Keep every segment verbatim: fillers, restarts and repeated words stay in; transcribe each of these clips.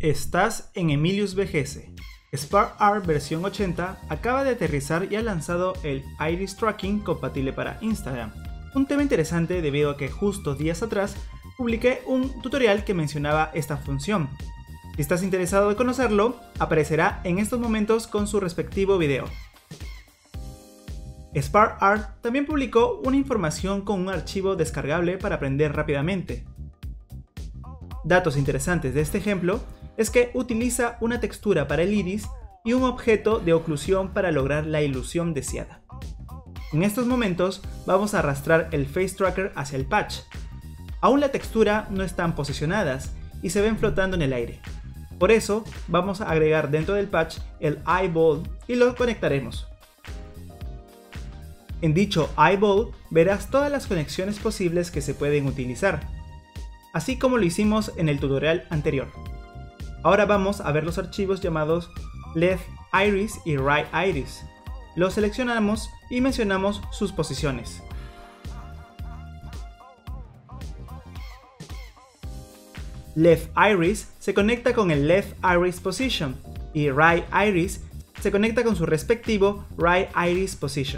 Estás en Emilius V G S. SparkArt versión ochenta acaba de aterrizar y ha lanzado el Iris Tracking compatible para Instagram. Un tema interesante debido a que justo días atrás publiqué un tutorial que mencionaba esta función. Si estás interesado en conocerlo, aparecerá en estos momentos con su respectivo video. SparkArt también publicó una información con un archivo descargable para aprender rápidamente. Datos interesantes de este ejemplo es que utiliza una textura para el iris y un objeto de oclusión para lograr la ilusión deseada. En estos momentos vamos a arrastrar el Face Tracker hacia el patch. Aún la textura no están posicionadas y se ven flotando en el aire. Por eso vamos a agregar dentro del patch el eyeball y lo conectaremos. En dicho eyeball verás todas las conexiones posibles que se pueden utilizar, así como lo hicimos en el tutorial anterior. Ahora vamos a ver los archivos llamados Left Iris y Right Iris. Los seleccionamos y mencionamos sus posiciones. Left Iris se conecta con el Left Iris Position y Right Iris se conecta con su respectivo Right Iris Position.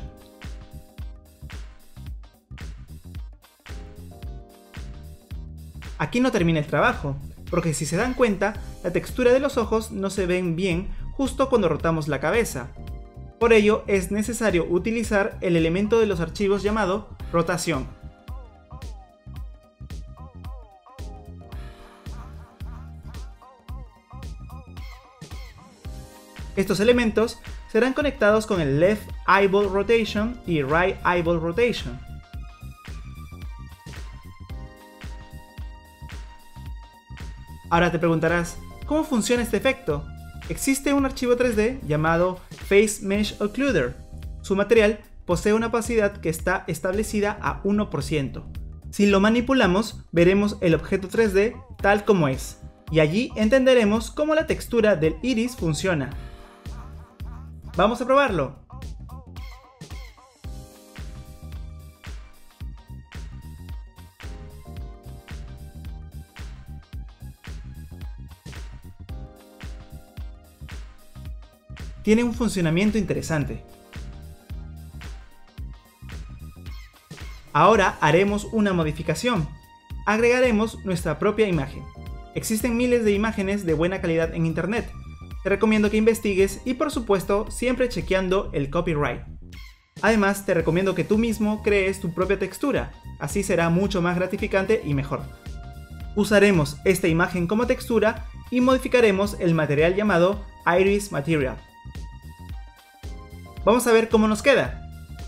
Aquí no termina el trabajo, porque si se dan cuenta, la textura de los ojos no se ven bien justo cuando rotamos la cabeza. Por ello es necesario utilizar el elemento de los archivos llamado rotación. Estos elementos serán conectados con el Left Eyeball Rotation y Right Eyeball Rotation. Ahora te preguntarás, ¿cómo funciona este efecto? Existe un archivo tres D llamado Face Mesh Occluder. Su material posee una opacidad que está establecida a uno por ciento. Si lo manipulamos, veremos el objeto tres D tal como es, y allí entenderemos cómo la textura del iris funciona. ¡Vamos a probarlo! Tiene un funcionamiento interesante. Ahora haremos una modificación. Agregaremos nuestra propia imagen. Existen miles de imágenes de buena calidad en internet. Te recomiendo que investigues y por supuesto siempre chequeando el copyright. Además te recomiendo que tú mismo crees tu propia textura. Así será mucho más gratificante y mejor. Usaremos esta imagen como textura y modificaremos el material llamado Iris Material. Vamos a ver cómo nos queda.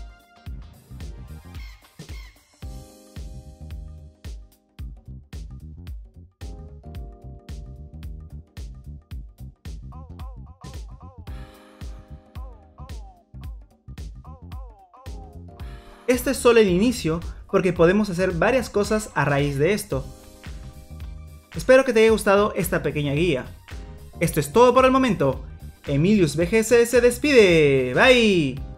Este es solo el inicio porque podemos hacer varias cosas a raíz de esto. Espero que te haya gustado esta pequeña guía. Esto es todo por el momento. Emilius V G S se despide. Bye.